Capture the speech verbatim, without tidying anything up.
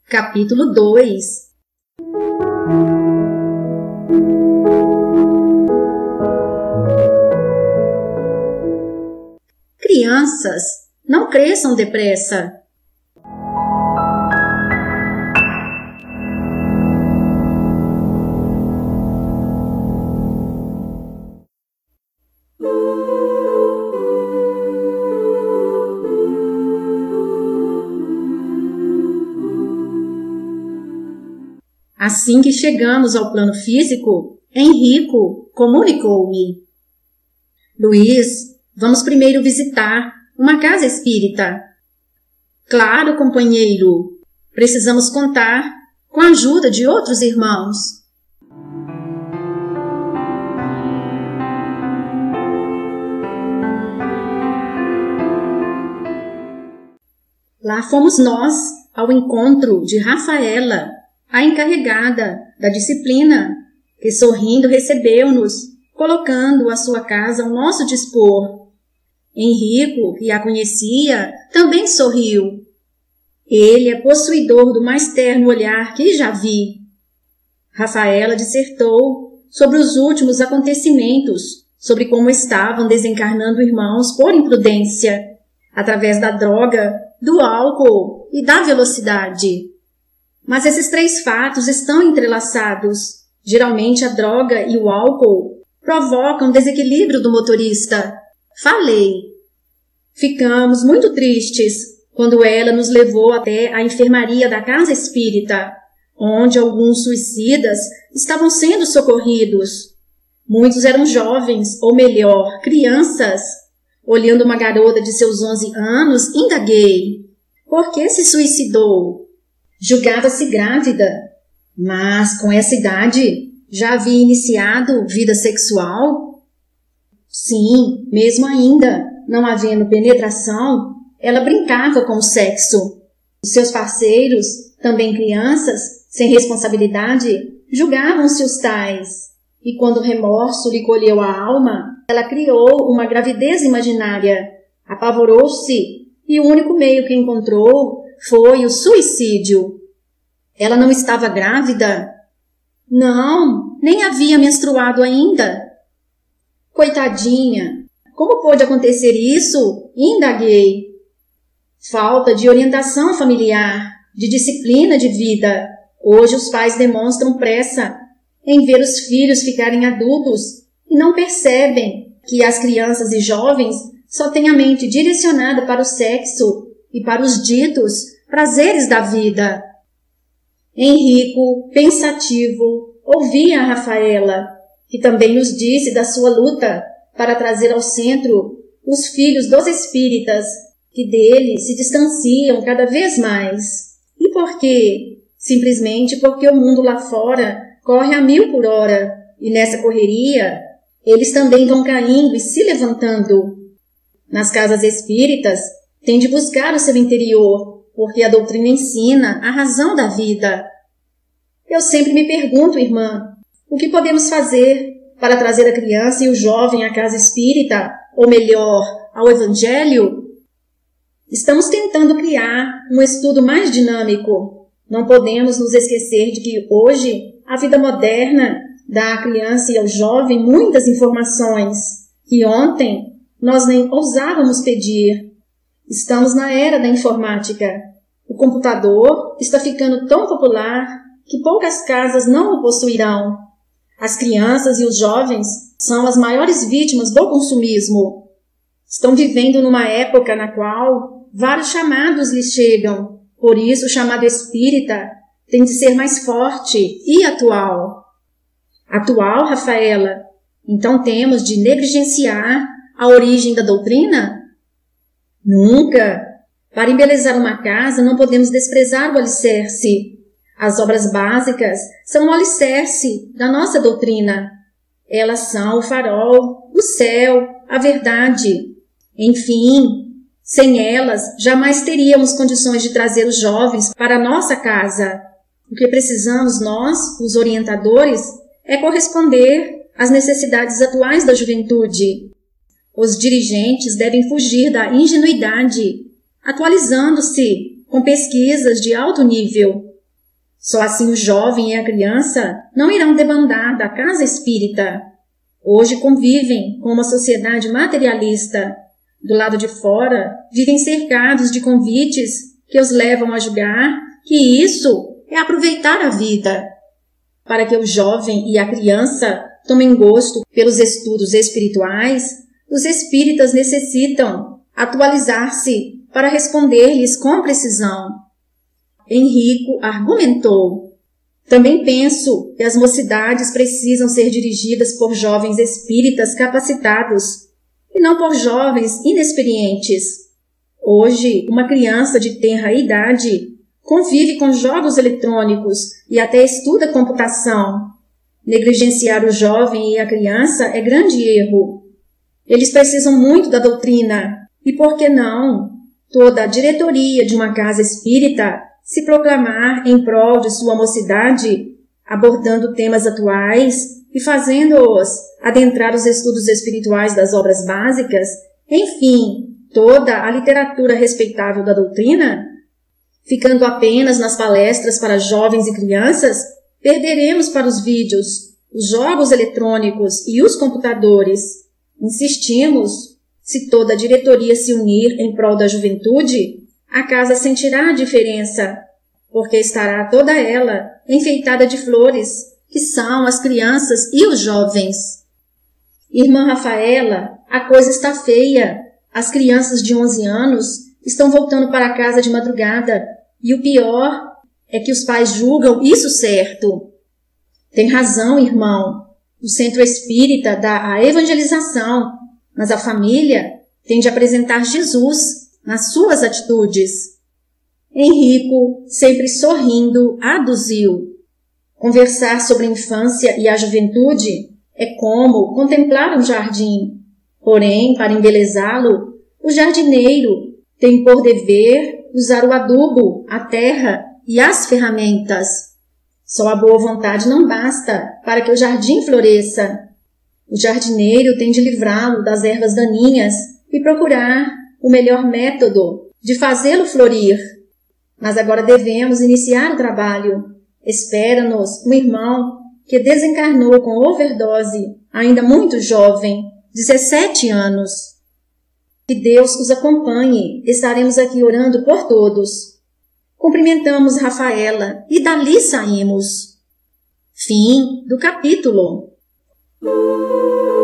Capítulo dois. Crianças, não cresçam depressa. Assim que chegamos ao plano físico, Henrico comunicou-me: Luiz, vamos primeiro visitar uma casa espírita. Claro, companheiro, precisamos contar com a ajuda de outros irmãos. Lá fomos nós ao encontro de Rafaela, a encarregada da disciplina, que sorrindo recebeu-nos, colocando a sua casa ao nosso dispor. Henrico, que a conhecia, também sorriu. Ele é possuidor do mais terno olhar que já vi. Rafaela dissertou sobre os últimos acontecimentos, sobre como estavam desencarnando irmãos por imprudência, através da droga, do álcool e da velocidade. Mas esses três fatos estão entrelaçados. Geralmente a droga e o álcool provocam desequilíbrio do motorista. Falei. Ficamos muito tristes quando ela nos levou até a enfermaria da casa espírita, onde alguns suicidas estavam sendo socorridos. Muitos eram jovens, ou melhor, crianças. Olhando uma garota de seus onze anos, indaguei: por que se suicidou? Julgava-se grávida, mas com essa idade já havia iniciado vida sexual? Sim, mesmo ainda não havendo penetração, ela brincava com o sexo. Os seus parceiros, também crianças, sem responsabilidade, julgavam-se os tais. E quando o remorso lhe colheu a alma, ela criou uma gravidez imaginária, apavorou-se e o único meio que encontrou foi o suicídio. Ela não estava grávida? Não, nem havia menstruado ainda. Coitadinha, como pôde acontecer isso? Indaguei. Falta de orientação familiar, de disciplina de vida. Hoje os pais demonstram pressa em ver os filhos ficarem adultos e não percebem que as crianças e jovens só têm a mente direcionada para o sexo e para os ditos prazeres da vida. Henrico, pensativo, ouvia a Rafaela, que também nos disse da sua luta para trazer ao centro os filhos dos espíritas, que dele se distanciam cada vez mais. E por quê? Simplesmente porque o mundo lá fora corre a mil por hora, e nessa correria eles também vão caindo e se levantando. Nas casas espíritas, tem de buscar o seu interior, porque a doutrina ensina a razão da vida. Eu sempre me pergunto, irmã, o que podemos fazer para trazer a criança e o jovem à casa espírita, ou melhor, ao evangelho? Estamos tentando criar um estudo mais dinâmico. Não podemos nos esquecer de que hoje a vida moderna dá à criança e ao jovem muitas informações que ontem nós nem ousávamos pedir. Estamos na era da informática. O computador está ficando tão popular que poucas casas não o possuirão. As crianças e os jovens são as maiores vítimas do consumismo. Estão vivendo numa época na qual vários chamados lhes chegam. Por isso o chamado espírita tem de ser mais forte e atual. Atual, Rafaela? Então temos de negligenciar a origem da doutrina? Nunca! Para embelezar uma casa não podemos desprezar o alicerce. As obras básicas são o alicerce da nossa doutrina. Elas são o farol, o céu, a verdade. Enfim, sem elas jamais teríamos condições de trazer os jovens para a nossa casa. O que precisamos nós, os orientadores, é corresponder às necessidades atuais da juventude. Os dirigentes devem fugir da ingenuidade, atualizando-se com pesquisas de alto nível. Só assim o jovem e a criança não irão debandar da casa espírita. Hoje convivem com uma sociedade materialista. Do lado de fora, vivem cercados de convites que os levam a julgar que isso é aproveitar a vida. Para que o jovem e a criança tomem gosto pelos estudos espirituais, os espíritas necessitam atualizar-se para responder-lhes com precisão. Henrico argumentou: também penso que as mocidades precisam ser dirigidas por jovens espíritas capacitados e não por jovens inexperientes. Hoje, uma criança de tenra idade convive com jogos eletrônicos e até estuda computação. Negligenciar o jovem e a criança é grande erro. Eles precisam muito da doutrina. E por que não toda a diretoria de uma casa espírita se proclamar em prol de sua mocidade, abordando temas atuais e fazendo-os adentrar os estudos espirituais das obras básicas, enfim, toda a literatura respeitável da doutrina? Ficando apenas nas palestras para jovens e crianças, perderemos para os vídeos, os jogos eletrônicos e os computadores. Insistimos, se toda a diretoria se unir em prol da juventude, a casa sentirá a diferença, porque estará toda ela enfeitada de flores, que são as crianças e os jovens. Irmã Rafaela, a coisa está feia. As crianças de onze anos estão voltando para casa de madrugada, e o pior é que os pais julgam isso certo. Tem razão, irmão. O centro espírita dá a evangelização, mas a família tem de apresentar Jesus nas suas atitudes. Henrico, sempre sorrindo, aduziu: conversar sobre a infância e a juventude é como contemplar um jardim. Porém, para embelezá-lo, o jardineiro tem por dever usar o adubo, a terra e as ferramentas. Só a boa vontade não basta para que o jardim floresça. O jardineiro tem de livrá-lo das ervas daninhas e procurar o melhor método de fazê-lo florir. Mas agora devemos iniciar o trabalho. Espera-nos um irmão que desencarnou com overdose, ainda muito jovem, dezessete anos. Que Deus os acompanhe, estaremos aqui orando por todos. Cumprimentamos Rafaela e dali saímos. Fim do capítulo.